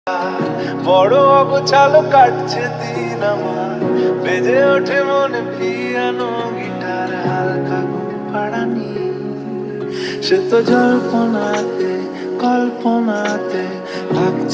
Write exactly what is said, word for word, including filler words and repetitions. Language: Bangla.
বড় অগোছালো কাটছে দিন আমার, বেজে ওঠে মনে পিয়ানো গিটার, হালকা ঘুম পাড়ানি সে তো জল্পনাতে কল্পনাতে